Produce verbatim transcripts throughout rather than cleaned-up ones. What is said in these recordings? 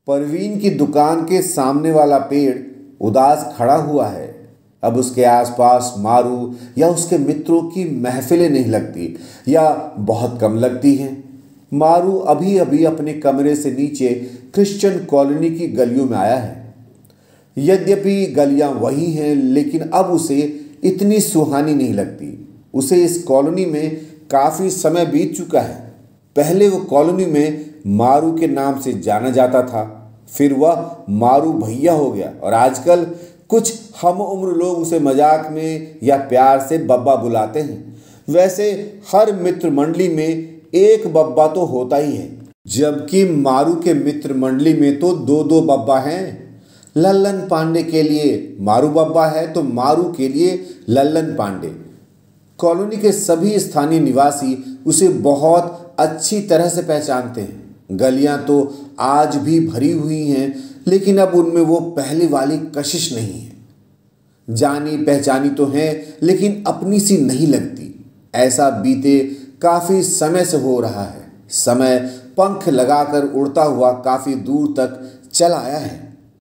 परवीन की दुकान के सामने वाला पेड़ उदास खड़ा हुआ है। अब उसके आसपास मारू या उसके मित्रों की महफिलें नहीं लगती या बहुत कम लगती हैं। मारू अभी अभी अपने कमरे से नीचे क्रिश्चियन कॉलोनी की गलियों में आया है। यद्यपि गलियां वही हैं, लेकिन अब उसे इतनी सुहानी नहीं लगती। उसे इस कॉलोनी में काफ़ी समय बीत चुका है। पहले वो कॉलोनी में मारू के नाम से जाना जाता था, फिर वह मारू भैया हो गया और आजकल कुछ हम उम्र लोग उसे मजाक में या प्यार से बब्बा बुलाते हैं। वैसे हर मित्र मंडली में एक बब्बा तो होता ही है, जबकि मारू के मित्र मंडली में तो दो दो बब्बा हैं। लल्लन पांडे के लिए मारू बब्बा है तो मारू के लिए लल्लन पांडे। कॉलोनी के सभी स्थानीय निवासी उसे बहुत अच्छी तरह से पहचानते हैं। गलियां तो आज भी भरी हुई हैं, लेकिन अब उनमें वो पहले वाली कशिश नहीं है। जानी पहचानी तो है, लेकिन अपनी सी नहीं लगती। ऐसा बीते काफी समय से हो रहा है। समय पंख लगाकर उड़ता हुआ काफी दूर तक चल आया है।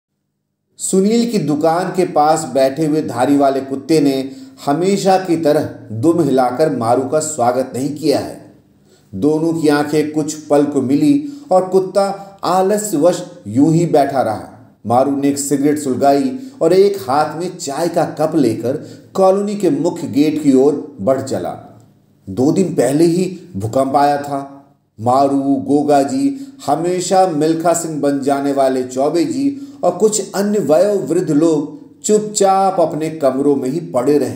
सुनील की दुकान के पास बैठे हुए धारी वाले कुत्ते ने हमेशा की तरह दुम हिलाकर मारू का स्वागत नहीं किया है। दोनों की आंखें कुछ पल को मिली और कुत्ता आलस्यवश यूं ही बैठा रहा। मारू ने एक सिगरेट सुलगाई और एक हाथ में चाय का कप लेकर कॉलोनी के मुख्य गेट की ओर बढ़ चला। दो दिन पहले ही भूकंप आया था। मारू, गोगा जी, हमेशा मिल्खा सिंह बन जाने वाले चौबे जी और कुछ अन्य वयोवृद्ध लोग चुपचाप अपने कमरों में ही पड़े रहे।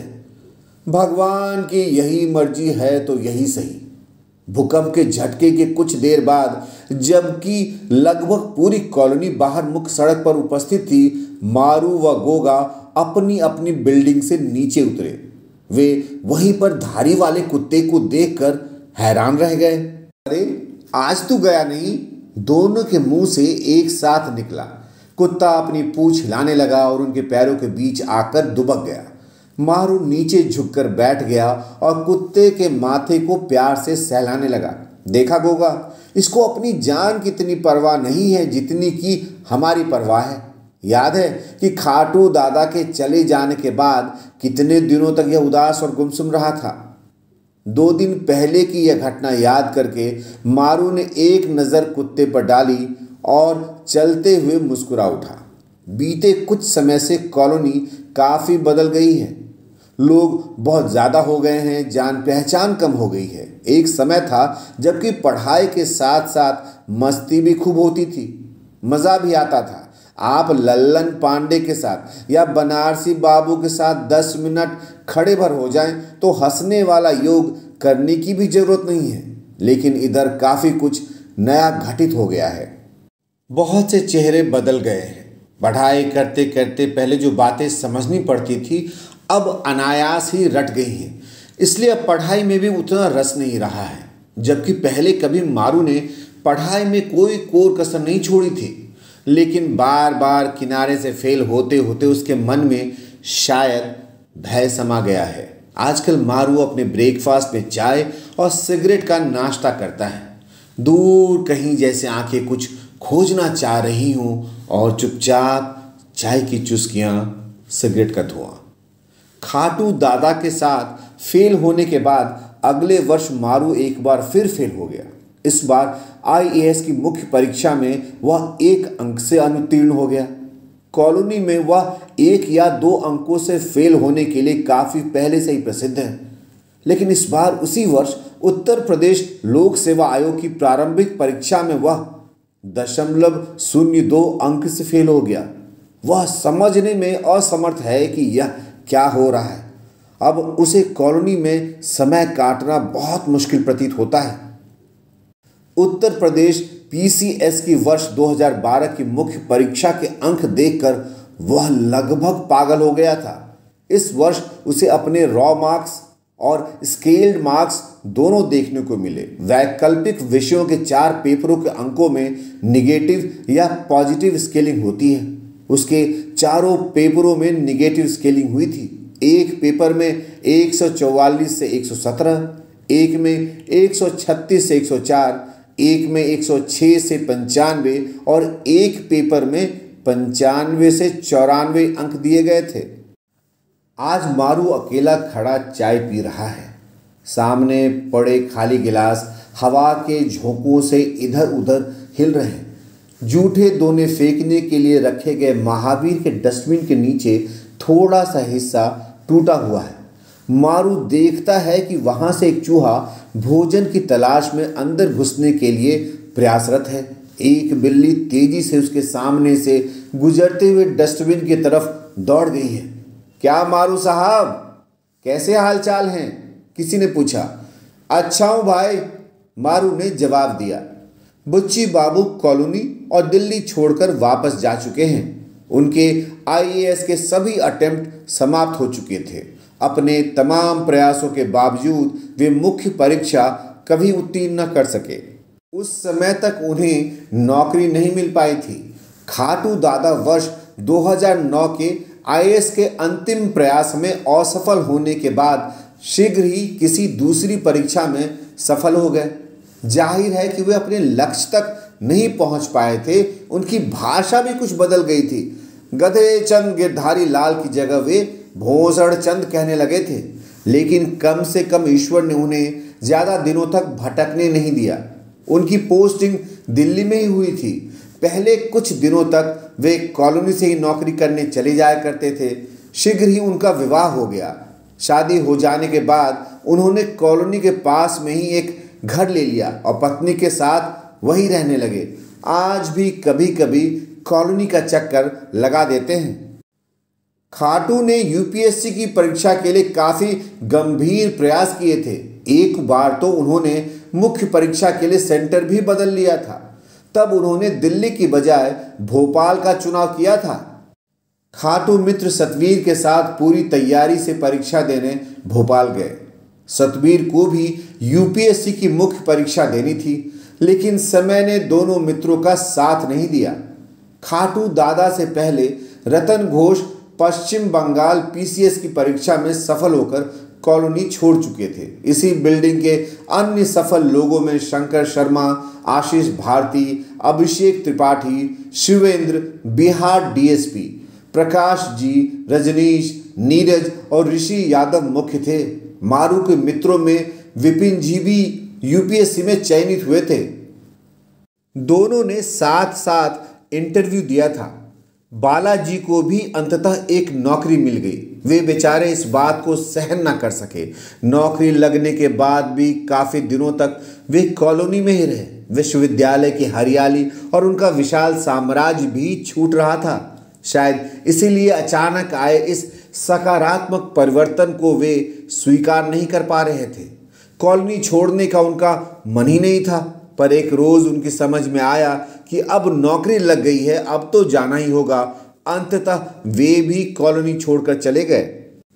भगवान की यही मर्जी है तो यही सही। भूकंप के झटके के कुछ देर बाद, जबकि लगभग पूरी कॉलोनी बाहर मुख्य सड़क पर उपस्थित थी, मारू व गोगा अपनी अपनी बिल्डिंग से नीचे उतरे। वे वहीं पर धारी वाले कुत्ते को देखकर हैरान रह गए। अरे आज तू गया नहीं? दोनों के मुंह से एक साथ निकला। कुत्ता अपनी पूंछ हिलाने लगा और उनके पैरों के बीच आकर दुबक गया। मारू नीचे झुककर बैठ गया और कुत्ते के माथे को प्यार से सहलाने लगा। देखा गोगा, इसको अपनी जान की इतनी परवाह नहीं है जितनी कि हमारी परवाह है। याद है कि खाटू दादा के चले जाने के बाद कितने दिनों तक यह उदास और गुमसुम रहा था। दो दिन पहले की यह घटना याद करके मारू ने एक नज़र कुत्ते पर डाली और चलते हुए मुस्कुरा उठा। बीते कुछ समय से कॉलोनी काफ़ी बदल गई है। लोग बहुत ज़्यादा हो गए हैं, जान पहचान कम हो गई है। एक समय था जबकि पढ़ाई के साथ साथ मस्ती भी खूब होती थी, मज़ा भी आता था। आप लल्लन पांडे के साथ या बनारसी बाबू के साथ दस मिनट खड़े भर हो जाएं तो हंसने वाला योग करने की भी ज़रूरत नहीं है। लेकिन इधर काफ़ी कुछ नया घटित हो गया है। बहुत से चेहरे बदल गए हैं। पढ़ाई करते करते पहले जो बातें समझनी पड़ती थी अब अनायास ही रट गई हैं। इसलिए अब पढ़ाई में भी उतना रस नहीं रहा है। जबकि पहले कभी मारू ने पढ़ाई में कोई कोर कसर नहीं छोड़ी थी, लेकिन बार बार किनारे से फेल होते होते उसके मन में शायद भय समा गया है। आजकल मारू अपने ब्रेकफास्ट में चाय और सिगरेट का नाश्ता करता है। दूर कहीं जैसे आंखें कुछ खोजना चाह रही हों और चुपचाप चाय की चुस्कियाँ, सिगरेट का धुआं। खाटू दादा के साथ फेल होने के बाद अगले वर्ष मारू एक बार फिर फेल हो गया। इस बार आई ए एस की मुख्य परीक्षा में वह एक अंक से अनुत्तीर्ण हो गया। कॉलोनी में वह एक या दो अंकों से फेल होने के लिए काफ़ी पहले से ही प्रसिद्ध है। लेकिन इस बार उसी वर्ष उत्तर प्रदेश लोक सेवा आयोग की प्रारंभिक परीक्षा में वह दशमलव शून्य दो अंक से फेल हो गया। वह समझने में असमर्थ है कि यह क्या हो रहा है। अब उसे कॉलोनी में समय काटना बहुत मुश्किल प्रतीत होता है। Uttar Pradesh P C S की वर्ष दो हज़ार बारह की मुख्य परीक्षा के अंक देखकर वह लगभग पागल हो गया था। इस वर्ष उसे अपने रॉ मार्क्स और स्केल्ड मार्क्स दोनों देखने को मिले। वैकल्पिक विषयों के चार पेपरों के अंकों में निगेटिव या पॉजिटिव स्केलिंग होती है। उसके चारों पेपरों में निगेटिव स्केलिंग हुई थी। एक पेपर में एक सौ चौवालीस से एक सौ सत्रह, एक में एक सौ छत्तीस से एक सौ चार, एक में एक सौ छह से पंचानवे और एक पेपर में पंचानवे से चौरानवे अंक दिए गए थे। आज मारू अकेला खड़ा चाय पी रहा है। सामने पड़े खाली गिलास हवा के झोंकों से इधर उधर हिल रहे हैं। जूठे दोने फेंकने के लिए रखे गए महावीर के डस्टबिन के नीचे थोड़ा सा हिस्सा टूटा हुआ है। मारू देखता है कि वहां से एक चूहा भोजन की तलाश में अंदर घुसने के लिए प्रयासरत है। एक बिल्ली तेजी से उसके सामने से गुजरते हुए डस्टबिन की तरफ दौड़ गई है। क्या मारू साहब, कैसे हालचाल हैं? किसी ने पूछा। अच्छा हूं भाई, मारू ने जवाब दिया। बुच्ची बाबू कॉलोनी और दिल्ली छोड़कर वापस जा चुके हैं। उनके आई ए एस के सभी अटेम्प्ट समाप्त हो चुके थे। अपने तमाम प्रयासों के बावजूद वे मुख्य परीक्षा कभी उत्तीर्ण न कर सके। उस समय तक उन्हें नौकरी नहीं मिल पाई थी। खाटू दादा वर्ष दो हज़ार नौ के आई ए एस के अंतिम प्रयास में असफल होने के बाद शीघ्र ही किसी दूसरी परीक्षा में सफल हो गए। जाहिर है कि वे अपने लक्ष्य तक नहीं पहुंच पाए थे। उनकी भाषा भी कुछ बदल गई थी। गधे चंद गिरधारी लाल की जगह वे भोसड़ चंद कहने लगे थे। लेकिन कम से कम ईश्वर ने उन्हें ज़्यादा दिनों तक भटकने नहीं दिया। उनकी पोस्टिंग दिल्ली में ही हुई थी। पहले कुछ दिनों तक वे कॉलोनी से ही नौकरी करने चले जाया करते थे। शीघ्र ही उनका विवाह हो गया। शादी हो जाने के बाद उन्होंने कॉलोनी के पास में ही एक घर ले लिया और पत्नी के साथ वहीं रहने लगे। आज भी कभी कभी कॉलोनी का चक्कर लगा देते हैं। खाटू ने यू पी एस सी की परीक्षा के लिए काफ़ी गंभीर प्रयास किए थे। एक बार तो उन्होंने मुख्य परीक्षा के लिए सेंटर भी बदल लिया था। तब उन्होंने दिल्ली की बजाय भोपाल का चुनाव किया था। खाटू मित्र सतवीर के साथ पूरी तैयारी से परीक्षा देने भोपाल गए। सतवीर को भी यू पी एस सी की मुख्य परीक्षा देनी थी, लेकिन समय ने दोनों मित्रों का साथ नहीं दिया। खाटू दादा से पहले Ratan Ghosh Paschim Bangal P C S की परीक्षा में सफल होकर कॉलोनी छोड़ चुके थे। इसी बिल्डिंग के अन्य सफल लोगों में Shankar Sharma, Ashish Bharti, Abhishek Tripathi, Shivendra, Bihar D S P, Prakash ji, Rajneesh, Neeraj और ऋषि यादव मुख्य थे। मारू के मित्रों में विपिन जी भी यू पी एस सी में चयनित हुए थे। दोनों ने साथ साथ इंटरव्यू दिया था। बालाजी को भी अंततः एक नौकरी मिल गई। वे बेचारे इस बात को सहन ना कर सके। नौकरी लगने के बाद भी काफ़ी दिनों तक वे कॉलोनी में ही रहे। विश्वविद्यालय की हरियाली और उनका विशाल साम्राज्य भी छूट रहा था। शायद इसीलिए अचानक आए इस सकारात्मक परिवर्तन को वे स्वीकार नहीं कर पा रहे थे। कॉलोनी छोड़ने का उनका मन ही नहीं था, पर एक रोज़ उनकी समझ में आया कि अब नौकरी लग गई है, अब तो जाना ही होगा। अंततः वे भी कॉलोनी छोड़कर चले गए।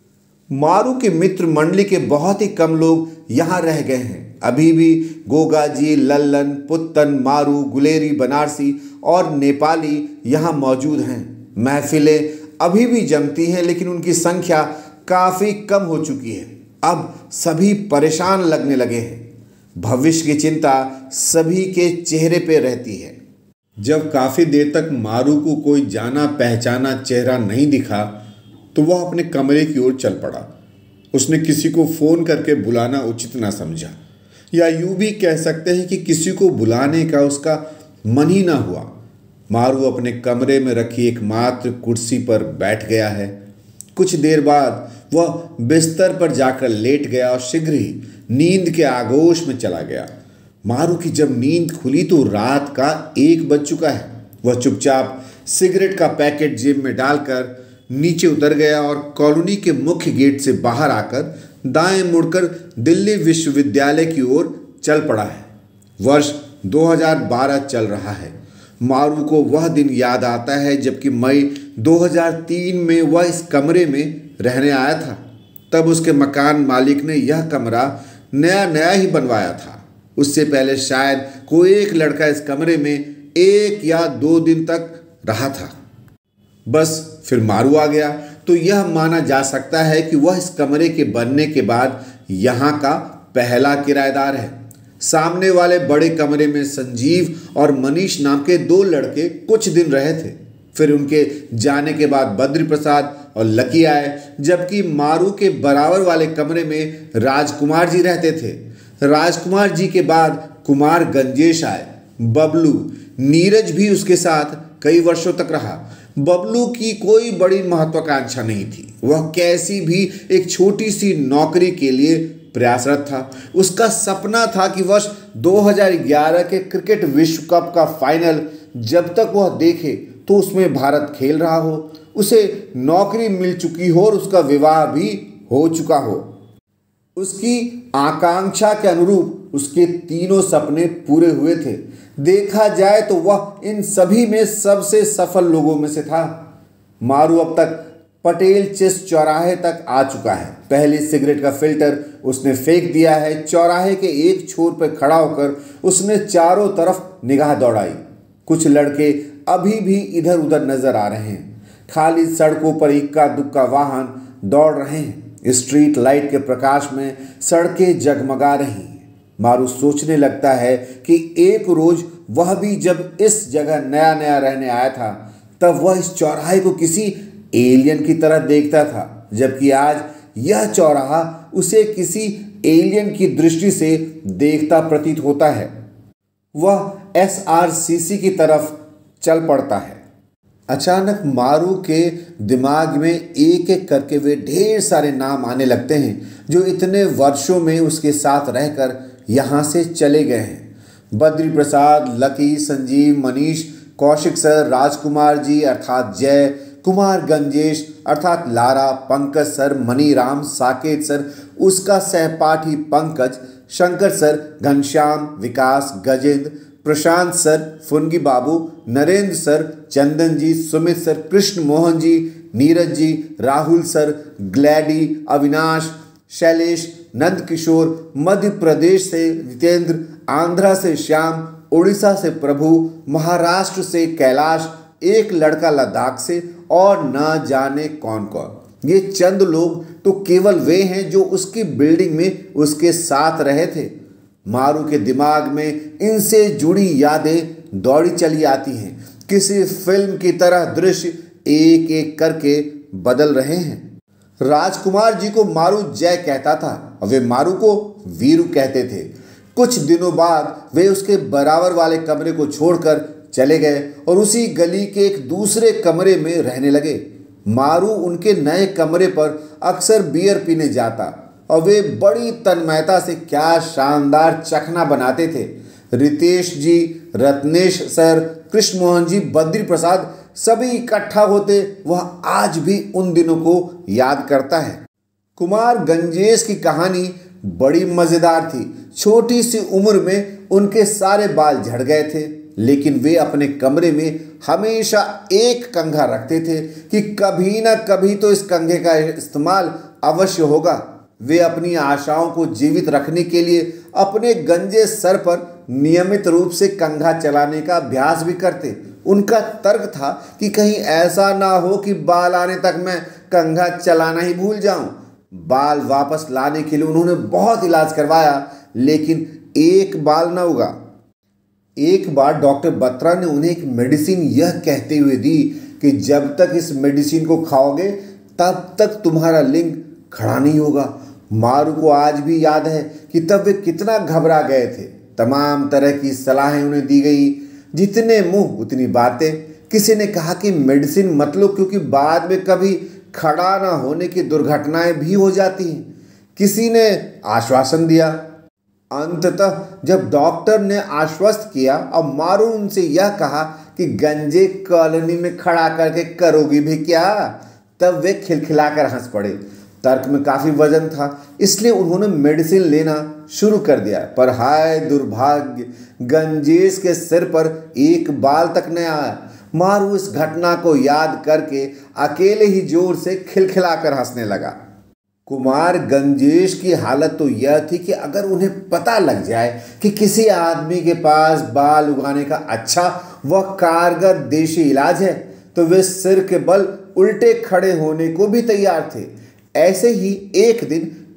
मारू के मित्र मंडली के बहुत ही कम लोग यहाँ रह गए हैं। अभी भी गोगाजी, लल्लन, पुत्तन, मारू, गुलेरी, बनारसी और नेपाली यहाँ मौजूद हैं। महफिलें अभी भी जमती हैं, लेकिन उनकी संख्या काफ़ी कम हो चुकी है। अब सभी परेशान लगने लगे हैं। भविष्य की चिंता सभी के चेहरे पे रहती है। जब काफ़ी देर तक मारू को कोई जाना पहचाना चेहरा नहीं दिखा तो वह अपने कमरे की ओर चल पड़ा। उसने किसी को फ़ोन करके बुलाना उचित ना समझा, या यूँ भी कह सकते हैं कि किसी को बुलाने का उसका मन ही ना हुआ। मारू अपने कमरे में रखी एकमात्र कुर्सी पर बैठ गया है। कुछ देर बाद वह बिस्तर पर जाकर लेट गया और शीघ्र ही नींद के आगोश में चला गया। मारू की जब नींद खुली तो रात का एक बज चुका है। वह चुपचाप सिगरेट का पैकेट जेब में डालकर नीचे उतर गया और कॉलोनी के मुख्य गेट से बाहर आकर दाएं मुड़कर दिल्ली विश्वविद्यालय की ओर चल पड़ा है। वर्ष दो हज़ार बारह चल रहा है। मारू को वह दिन याद आता है जबकि मई दो हज़ार तीन में वह इस कमरे में रहने आया था। तब उसके मकान मालिक ने यह कमरा नया नया ही बनवाया था। उससे पहले शायद कोई एक लड़का इस कमरे में एक या दो दिन तक रहा था। बस फिर मारू आ गया तो यह माना जा सकता है कि वह इस कमरे के बनने के बाद यहाँ का पहला किराएदार है। सामने वाले बड़े कमरे में संजीव और मनीष नाम के दो लड़के कुछ दिन रहे थे। फिर उनके जाने के बाद बद्री प्रसाद और लकी आए, जबकि मारू के बराबर वाले कमरे में राजकुमार जी रहते थे। राजकुमार जी के बाद कुमार गंजेश आए। बबलू, नीरज भी उसके साथ कई वर्षों तक रहा। बबलू की कोई बड़ी महत्वाकांक्षा नहीं थी। वह कैसी भी एक छोटी सी नौकरी के लिए प्रयासरत था। उसका सपना था कि वर्ष दो हज़ार ग्यारह के क्रिकेट विश्व कप का फाइनल जब तक वह देखे तो उसमें भारत खेल रहा हो, उसे नौकरी मिल चुकी हो और उसका विवाह भी हो चुका हो। उसकी आकांक्षा के अनुरूप उसके तीनों सपने पूरे हुए थे। देखा जाए तो वह इन सभी में सबसे सफल लोगों में से था। मारू अब तक पटेल चेस चौराहे तक आ चुका है। पहली सिगरेट का फिल्टर उसने फेंक दिया है। चौराहे के एक छोर पर खड़ा होकर उसने चारों तरफ निगाह दौड़ाई। कुछ लड़के अभी भी इधर उधर नजर आ रहे हैं। खाली सड़कों पर इक्का दुक्का वाहन दौड़ रहे हैं। स्ट्रीट लाइट के प्रकाश में सड़कें जगमगा रही हैं। मारू सोचने लगता है कि एक रोज वह भी जब इस जगह नया नया रहने आया था तब वह इस चौराहे को किसी एलियन की तरह देखता था, जबकि आज यह चौराहा उसे किसी एलियन की दृष्टि से देखता प्रतीत होता है। वह एस आर सी सी की तरफ चल पड़ता है। अचानक मारू के दिमाग में एक एक करके वे ढेर सारे नाम आने लगते हैं जो इतने वर्षों में उसके साथ रहकर यहाँ से चले गए हैं। बद्री प्रसाद, लकी, संजीव, मनीष, कौशिक सर, राजकुमार जी अर्थात जय, कुमार गंजेश अर्थात लारा, पंकज सर, मनीराम, साकेत सर, उसका सहपाठी Pankaj, Shankar sir, Ghanshyam, Vikas, Gajendra, Prashant sir, Phungi Babu, Narendra sir, Chandan ji, Sumit sir, Krishna Mohan ji, Neeraj ji, Rahul sir, Gladdy, Avinash, Shailesh, Nand Kishore, Madhya Pradesh से जितेंद्र, आंध्रा से श्याम, उड़ीसा से प्रभु, महाराष्ट्र से कैलाश, एक लड़का लद्दाख से और न जाने कौन कौन। ये चंद लोग तो केवल वे हैं जो उसकी बिल्डिंग में उसके साथ रहे थे। मारू के दिमाग में इनसे जुड़ी यादें दौड़ी चली आती हैं। किसी फिल्म की तरह दृश्य एक एक करके बदल रहे हैं। राजकुमार जी को मारू जय कहता था और वे मारू को वीरू कहते थे। कुछ दिनों बाद वे उसके बराबर वाले कमरे को छोड़कर चले गए और उसी गली के एक दूसरे कमरे में रहने लगे। मारू उनके नए कमरे पर अक्सर बियर पीने जाता और वे बड़ी तन्मयता से क्या शानदार चखना बनाते थे। रितेश जी, रत्नेश सर, कृष्ण मोहन जी, बद्री प्रसाद सभी इकट्ठा होते। वह आज भी उन दिनों को याद करता है। कुमार गंजेश की कहानी बड़ी मज़ेदार थी। छोटी सी उम्र में उनके सारे बाल झड़ गए थे, लेकिन वे अपने कमरे में हमेशा एक कंघा रखते थे कि कभी ना कभी तो इस कंघे का इस्तेमाल अवश्य होगा। वे अपनी आशाओं को जीवित रखने के लिए अपने गंजे सर पर नियमित रूप से कंघा चलाने का अभ्यास भी करते। उनका तर्क था कि कहीं ऐसा ना हो कि बाल आने तक मैं कंघा चलाना ही भूल जाऊं। बाल वापस लाने के लिए उन्होंने बहुत इलाज करवाया, लेकिन एक बाल ना उगा। एक बार डॉक्टर बत्रा ने उन्हें एक मेडिसिन यह कहते हुए दी कि जब तक इस मेडिसिन को खाओगे तब तक तुम्हारा लिंग खड़ा नहीं होगा। मारू को आज भी याद है कि तब वे कितना घबरा गए थे। तमाम तरह की सलाहें उन्हें दी गई, जितने मुंह उतनी बातें। किसी ने कहा कि मेडिसिन मत लो क्योंकि बाद में कभी खड़ा ना होने की दुर्घटनाएं भी हो जाती हैं। किसी ने आश्वासन दिया। अंततः जब डॉक्टर ने आश्वस्त किया और मारू उनसे यह कहा कि गंजे कॉलोनी में खड़ा करके करोगी भी क्या, तब वे खिलखिलाकर हंस पड़े। तर्क में काफ़ी वजन था, इसलिए उन्होंने मेडिसिन लेना शुरू कर दिया। पर हाय दुर्भाग्य, गंजेश के सिर पर एक बाल तक न आया। मारू इस घटना को याद करके अकेले ही जोर से खिलखिलाकर हंसने लगा। कुमार गंजेश की हालत तो यह थी कि अगर उन्हें पता लग जाए कि किसी आदमी के पास बाल उगाने का अच्छा व कारगर देशी इलाज है तो वे सिर के बल उल्टे खड़े होने को भी तैयार थे। ऐसे ही एक दिन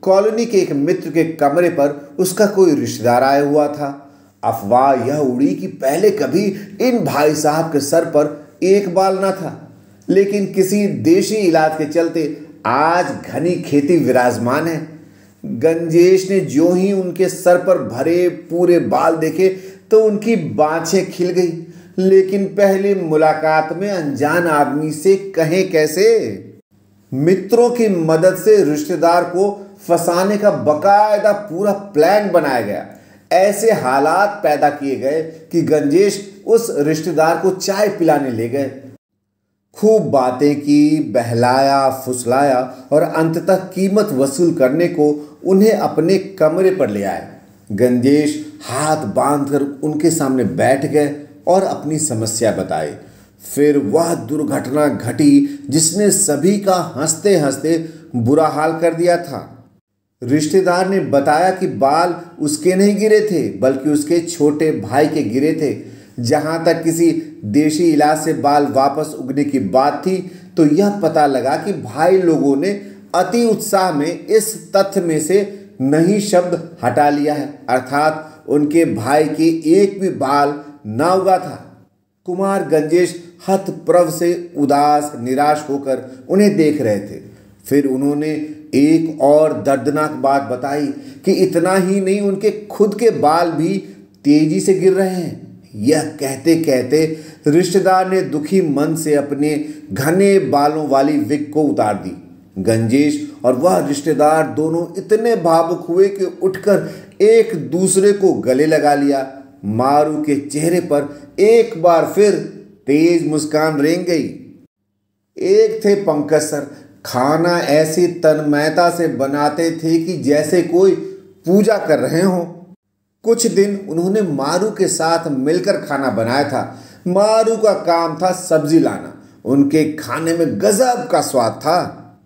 कॉलोनी के एक मित्र के कमरे पर उसका कोई रिश्तेदार आया हुआ था। अफवाह यह उड़ी कि पहले कभी इन भाई साहब के सर पर एक बाल ना था, लेकिन किसी देशी इलाज के चलते आज घनी खेती विराजमान है। गंजेश ने जो ही उनके सर पर भरे पूरे बाल देखे तो उनकी बाँछें खिल गई, लेकिन पहली मुलाकात में अनजान आदमी से कहे कैसे। मित्रों की मदद से रिश्तेदार को फंसाने का बकायदा पूरा प्लान बनाया गया। ऐसे हालात पैदा किए गए कि गंजेश उस रिश्तेदार को चाय पिलाने ले गए। खूब बातें की, बहलाया फुसलाया और अंततः कीमत वसूल करने को उन्हें अपने कमरे पर ले आए। गंजेश हाथ बांधकर उनके सामने बैठ गए और अपनी समस्या बताई। फिर वह दुर्घटना घटी जिसने सभी का हंसते हंसते बुरा हाल कर दिया था। रिश्तेदार ने बताया कि बाल उसके नहीं गिरे थे, बल्कि उसके छोटे भाई के गिरे थे। जहां तक किसी देशी इलाज से बाल वापस उगने की बात थी, तो यह पता लगा कि भाई लोगों ने अति उत्साह में इस तथ्य में से नहीं शब्द हटा लिया है, अर्थात उनके भाई के एक भी बाल ना उगा था। कुमार गंजेश हतप्रभ से उदास निराश होकर उन्हें देख रहे थे। फिर उन्होंने एक और दर्दनाक बात बताई कि इतना ही नहीं, उनके खुद के बाल भी तेजी से गिर रहे हैं। यह कहते कहते रिश्तेदार ने दुखी मन से अपने घने बालों वाली विग को उतार दी। गंजेश और वह रिश्तेदार दोनों इतने भावुक हुए कि उठकर एक दूसरे को गले लगा लिया। मारू के चेहरे पर एक बार फिर तेज मुस्कान रेंग गई। एक थे पंकज सर, खाना ऐसी तन्मयता से बनाते थे कि जैसे कोई पूजा कर रहे हों। कुछ दिन उन्होंने मारू के साथ मिलकर खाना बनाया था। मारू का काम था सब्जी लाना। उनके खाने में गजब का स्वाद था।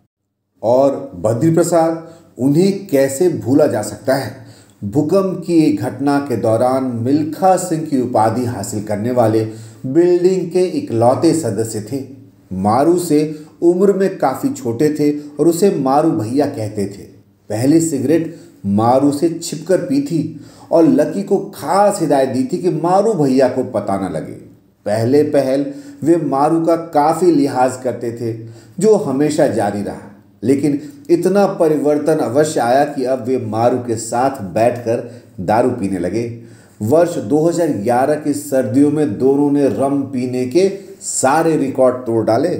और बद्री प्रसाद, उन्हें कैसे भूला जा सकता है। भूकंप की एक घटना के दौरान मिल्खा सिंह की उपाधि हासिल करने वाले बिल्डिंग के इकलौते सदस्य थे। मारू से उम्र में काफ़ी छोटे थे और उसे मारू भैया कहते थे। पहली सिगरेट मारू से छिपकर पी थी और लकी को खास हिदायत दी थी कि मारू भैया को पता न लगे। पहले पहल वे मारू का काफ़ी लिहाज करते थे, जो हमेशा जारी रहा। लेकिन इतना परिवर्तन अवश्य आया कि अब वे मारू के साथ बैठकर दारू पीने लगे। वर्ष दो हज़ार ग्यारह की सर्दियों में दोनों ने रम पीने के सारे रिकॉर्ड तोड़ डाले।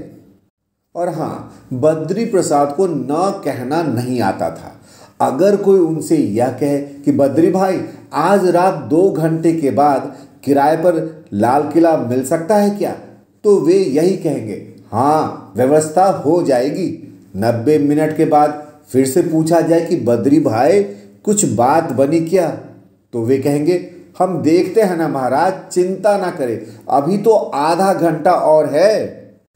और हाँ, बद्री प्रसाद को न कहना नहीं आता था। अगर कोई उनसे यह कहे कि बद्री भाई, आज रात दो घंटे के बाद किराए पर लाल किला मिल सकता है क्या, तो वे यही कहेंगे, हाँ व्यवस्था हो जाएगी। नब्बे मिनट के बाद फिर से पूछा जाए कि बद्री भाई कुछ बात बनी क्या, तो वे कहेंगे, हम देखते हैं ना महाराज, चिंता ना करें, अभी तो आधा घंटा और है।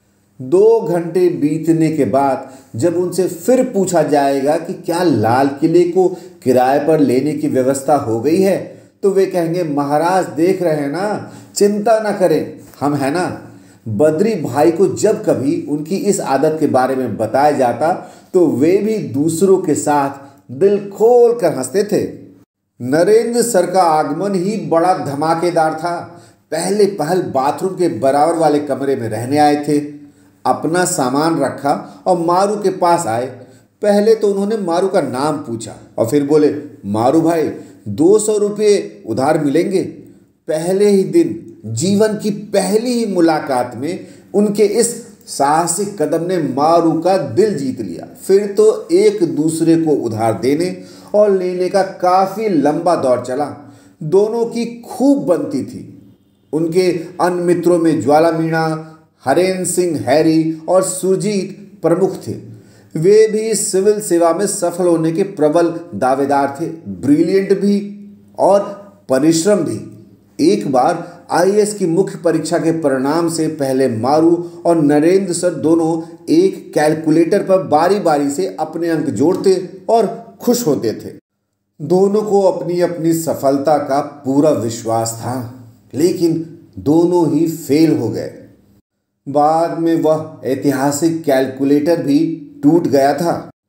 दो घंटे बीतने के बाद जब उनसे फिर पूछा जाएगा कि क्या लाल किले को किराए पर लेने की व्यवस्था हो गई है, तो वे कहेंगे, महाराज देख रहे हैं ना, चिंता ना करें, हम है ना। बद्री भाई को जब कभी उनकी इस आदत के बारे में बताया जाता तो वे भी दूसरों के साथ दिल खोल कर हंसते थे। नरेंद्र सर का आगमन ही बड़ा धमाकेदार था। पहले पहल बाथरूम के बराबर वाले कमरे में रहने आए थे। अपना सामान रखा और मारू के पास आए। पहले तो उन्होंने मारू का नाम पूछा और फिर बोले, मारू भाई दो सौ रुपये उधार मिलेंगे। पहले ही दिन जीवन की पहली ही मुलाकात में उनके इस साहसिक कदम ने मारू का दिल जीत लिया। फिर तो एक दूसरे को उधार देने और लेने का काफ़ी लंबा दौर चला। दोनों की खूब बनती थी। उनके अन्य मित्रों में ज्वाला मीणा, हरेन सिंह हैरी और सुरजीत प्रमुख थे। वे भी सिविल सेवा में सफल होने के प्रबल दावेदार थे, ब्रिलियंट भी और परिश्रम भी। एक बार आई ए एस की मुख्य परीक्षा के परिणाम से पहले मारू और नरेंद्र सर दोनों एक कैलकुलेटर पर बारी बारी से अपने अंक जोड़ते और खुश होते थे। दोनों को अपनी अपनी सफलता का पूरा विश्वास था, लेकिन दोनों ही फेल हो गए। बाद में वह ऐतिहासिक कैलकुलेटर भी टूट गया था।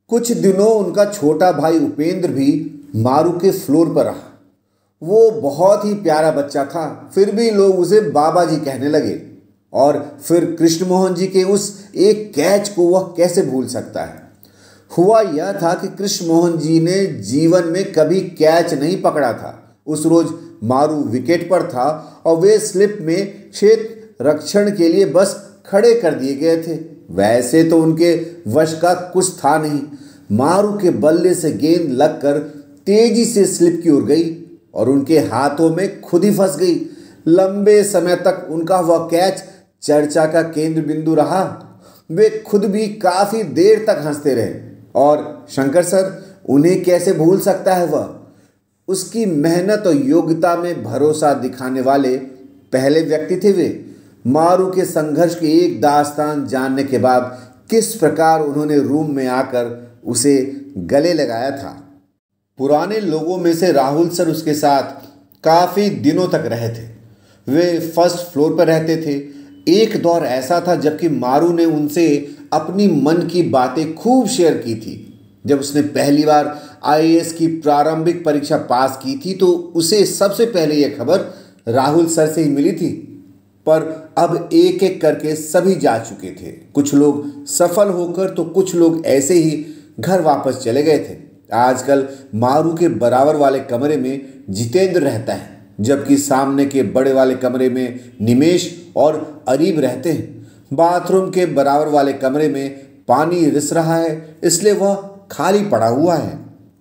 कुछ दिनों उनका छोटा भाई उपेंद्र भी मारू के फ्लोर पर रहा। वो बहुत ही प्यारा बच्चा था, फिर भी लोग उसे बाबा जी कहने लगे। और फिर कृष्ण मोहन जी के उस एक कैच को वह कैसे भूल सकता है। हुआ यह था कि कृष्ण मोहन जी ने जीवन में कभी कैच नहीं पकड़ा था। उस रोज मारू विकेट पर था और वे स्लिप में क्षेत्र रक्षण के लिए बस खड़े कर दिए गए थे। वैसे तो उनके वश का कुछ था नहीं। मारू के बल्ले से गेंद लगकर तेजी से स्लिप की ओर गई और उनके हाथों में खुद ही फंस गई। लंबे समय तक उनका वह कैच चर्चा का केंद्र बिंदु रहा। वे खुद भी काफी देर तक हंसते रहे और शंकर सर उन्हें कैसे भूल सकता है। वह उसकी मेहनत और योग्यता में भरोसा दिखाने वाले पहले व्यक्ति थे। वे मारू के संघर्ष की एक दास्तान जानने के बाद किस प्रकार उन्होंने रूम में आकर उसे गले लगाया था। पुराने लोगों में से राहुल सर उसके साथ काफी दिनों तक रहे थे। वे फर्स्ट फ्लोर पर रहते थे। एक दौर ऐसा था जबकि मारू ने उनसे अपनी मन की बातें खूब शेयर की थी। जब उसने पहली बार आई ए एस की प्रारंभिक परीक्षा पास की थी तो उसे सबसे पहले यह खबर राहुल सर से ही मिली थी। पर अब एक एक करके सभी जा चुके थे। कुछ लोग सफल होकर तो कुछ लोग ऐसे ही घर वापस चले गए थे। आजकल मारू के बराबर वाले कमरे में जितेंद्र रहता है, जबकि सामने के बड़े वाले कमरे में निमेश और अरीब रहते हैं। बाथरूम के बराबर वाले कमरे में पानी रिस रहा है, इसलिए वह खाली पड़ा हुआ है।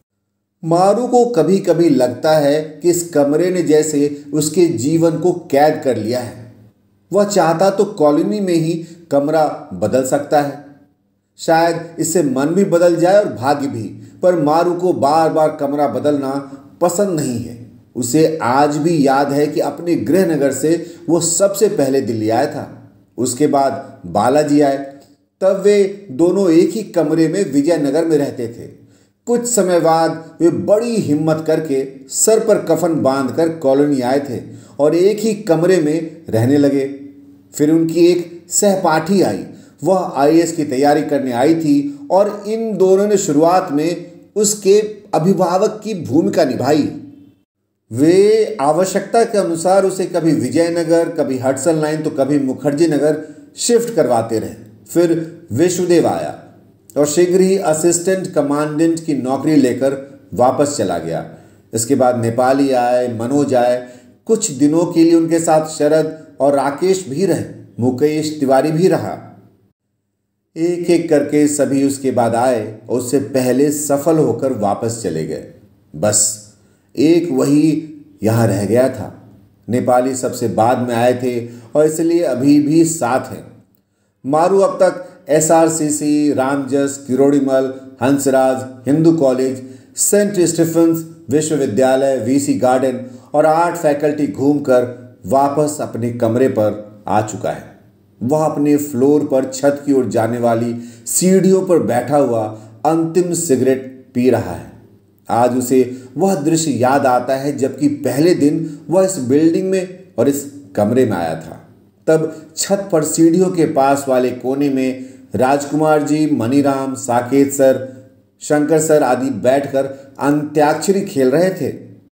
मारू को कभी कभी लगता है कि इस कमरे ने जैसे उसके जीवन को कैद कर लिया है। वह चाहता तो कॉलोनी में ही कमरा बदल सकता है, शायद इससे मन भी बदल जाए और भाग्य भी। पर मारू को बार बार कमरा बदलना पसंद नहीं है। उसे आज भी याद है कि अपने गृहनगर से वो सबसे पहले दिल्ली आया था, उसके बाद बालाजी आए। तब वे दोनों एक ही कमरे में विजयनगर में रहते थे। कुछ समय बाद वे बड़ी हिम्मत करके सर पर कफन बांधकर कॉलोनी आए थे और एक ही कमरे में रहने लगे। फिर उनकी एक सहपाठी आई। वह आई ए एस की तैयारी करने आई थी और इन दोनों ने शुरुआत में उसके अभिभावक की भूमिका निभाई। वे आवश्यकता के अनुसार उसे कभी विजयनगर, कभी हडसन लाइन तो कभी मुखर्जी नगर शिफ्ट करवाते रहे। फिर विश्वदेव आया और शीघ्र ही असिस्टेंट कमांडेंट की नौकरी लेकर वापस चला गया। इसके बाद नेपाली आए, मनोज आए। कुछ दिनों के लिए उनके साथ शरद और राकेश भी रहे, मुकेश तिवारी भी रहा। एक एक करके सभी उसके बाद आए और उससे पहले सफल होकर वापस चले गए। बस एक वही यहाँ रह गया था। नेपाली सबसे बाद में आए थे और इसलिए अभी भी साथ हैं। मारू अब तक S R C C, Ramjas, Kirorimal, Hansraj, Hindu college, St Stephen's विश्वविद्यालय, वी सी गार्डन और आर्ट फैकल्टी घूमकर वापस अपने कमरे पर आ चुका है। वह अपने फ्लोर पर छत की ओर जाने वाली सीढ़ियों पर बैठा हुआ अंतिम सिगरेट पी रहा है। आज उसे वह दृश्य याद आता है जबकि पहले दिन वह इस बिल्डिंग में और इस कमरे में आया था। तब छत पर सीढ़ियों के पास वाले कोने में राजकुमार जी, मनीराम, साकेत सर, शंकर सर आदि बैठकर अंत्याक्षरी खेल रहे थे।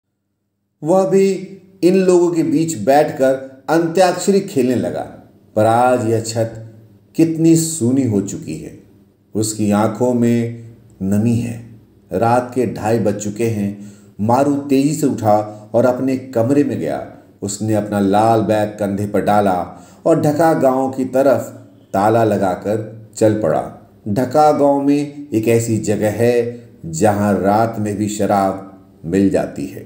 वह भी इन लोगों के बीच बैठकर अंत्याक्षरी खेलने लगा। पर आज यह छत कितनी सूनी हो चुकी है। उसकी आंखों में नमी है। रात के ढाई बज चुके हैं। मारू तेजी से उठा और अपने कमरे में गया। उसने अपना लाल बैग कंधे पर डाला और ढका गांव की तरफ ताला लगाकर चल पड़ा। ढका गांव में एक ऐसी जगह है जहां रात में भी शराब मिल जाती है।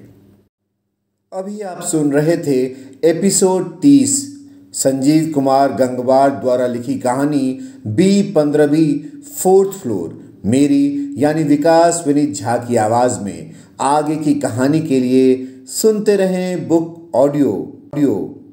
अभी आप सुन रहे थे एपिसोड तीस, संजीव कुमार गंगवार द्वारा लिखी कहानी बी पंद्रहवीं फोर्थ फ्लोर, मेरी यानी विकास विनीत झा की आवाज़ में। आगे की कहानी के लिए सुनते रहें बुक ऑडियो ऑडियो।